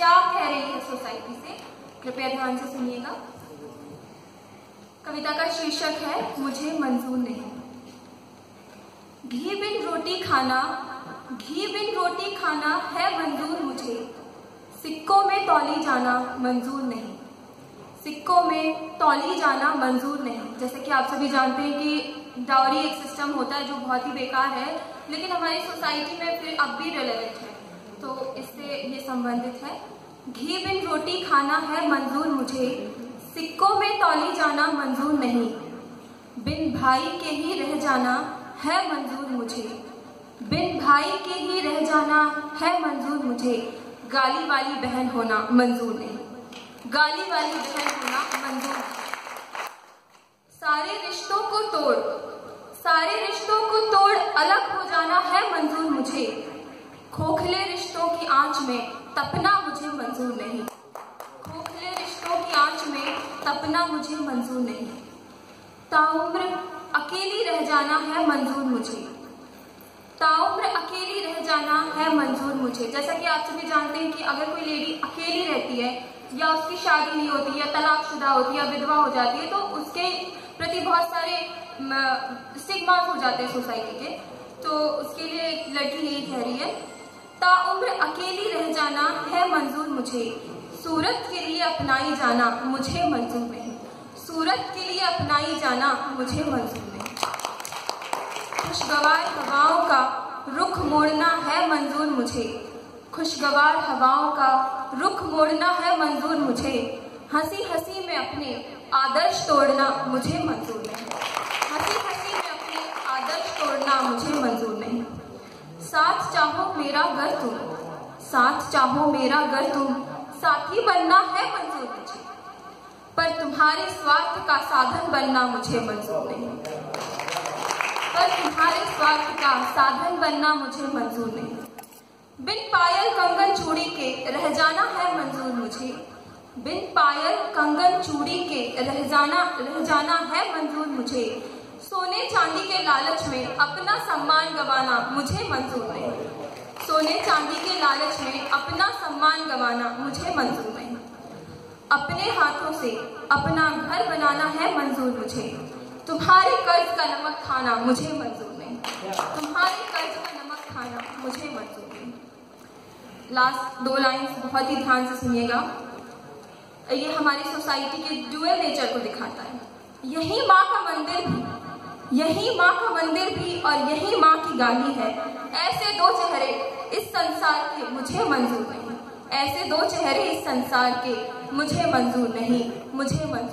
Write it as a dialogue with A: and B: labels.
A: क्या कह रही है सोसाइटी से, कृपया ध्यान से सुनिएगा। कविता का शीर्षक है मुझे मंजूर नहीं। घी बिन रोटी खाना, घी बिन रोटी खाना है मंजूर मुझे, सिक्कों में तौली जाना मंजूर नहीं, सिक्कों में तौली जाना मंजूर नहीं। जैसे कि आप सभी जानते हैं कि डाउरी एक सिस्टम होता है जो बहुत ही बेकार है, लेकिन हमारी सोसाइटी में फिर अब भी रिलेवेंट है, तो इससे ये संबंधित है। घी बिन रोटी खाना है मंजूर मुझे, सिक्कों में तौली जाना मंजूर नहीं, बिन भाई के ही रह जाना है मंजूर मुझे, बिन भाई के ही रह जाना है मंजूर मुझे, गाली वाली बहन होना मंजूर नहीं, गाली वाली बहन होना मंजूर नहीं। सारे रिश्तों को तोड़, सारे रिश्तों को तोड़ अलग हो जाना है मंजूर मुझे, खोखले रिश्तों की आंच में तपना मुझे मंजूर नहीं, खोखले रिश्तों की आंच में तपना मुझे मंजूर नहीं। ताउम्र अकेली रह जाना है मंजूर मुझे, ताउम्र अकेली रह जाना है मंजूर मुझे। जैसा कि आप सभी जानते हैं कि अगर कोई लेडी अकेली रहती है या उसकी शादी नहीं होती या तलाकशुदा होती है या विधवा हो जाती है, तो उसके प्रति बहुत सारे स्टिग्मास हो जाते हैं सोसाइटी के। तो उसके लिए एक लड़की यही कह रही है, ताउम्र अकेली रह जाना है मंजूर मुझे, सूरत के लिए अपनाई जाना मुझे मंजूर नहीं, सूरत के लिए अपनाई जाना मुझे मंजूर नहीं। खुशगवार हवाओं का रुख मोड़ना है मंजूर मुझे, खुशगवार हवाओं का रुख मोड़ना है मंजूर मुझे, हंसी हंसी में अपने आदर्श तोड़ना मुझे मंजूर नहीं, हंसी हंसी में अपने आदर्श तोड़ना मुझे मंजूर नहीं। साथ चाहो मेरा घर तुम, साथ चाहो मेरा घर तुम, साथी बनना है मंजूर मुझे, पर तुम्हारे स्वार्थ का साधन बनना मुझे मंजूर नहीं, पर तुम्हारे स्वार्थ का साधन बनना मुझे मंजूर नहीं। बिन पायल कंगन चूड़ी के रह जाना है मंजूर मुझे, बिन पायल कंगन चूड़ी के रह जाना है मंजूर मुझे, सोने चांदी के लालच में अपना सम्मान गंवाना मुझे मंजूर नहीं, सोने चांदी के लालच में अपना सम्मान गंवाना मुझे मंजूर नहीं। अपने हाथों से अपना घर बनाना है मंजूर मुझे, तुम्हारे कर्ज का नमक खाना मुझे मंजूर नहीं, तुम्हारे कर्ज का नमक खाना मुझे मंजूर नहीं। लास्ट दो लाइंस बहुत ही ध्यान से सुनिएगा, ये हमारी सोसाइटी के ड्यूअल नेचर को दिखाता है। यही माँ का मंदिर भी, यही माँ का मंदिर भी और यही माँ की गाली है, ऐसे दो चेहरे इस संसार के मुझे मंजूर नहीं, ऐसे दो चेहरे इस संसार के मुझे मंजूर नहीं, मुझे मंजूर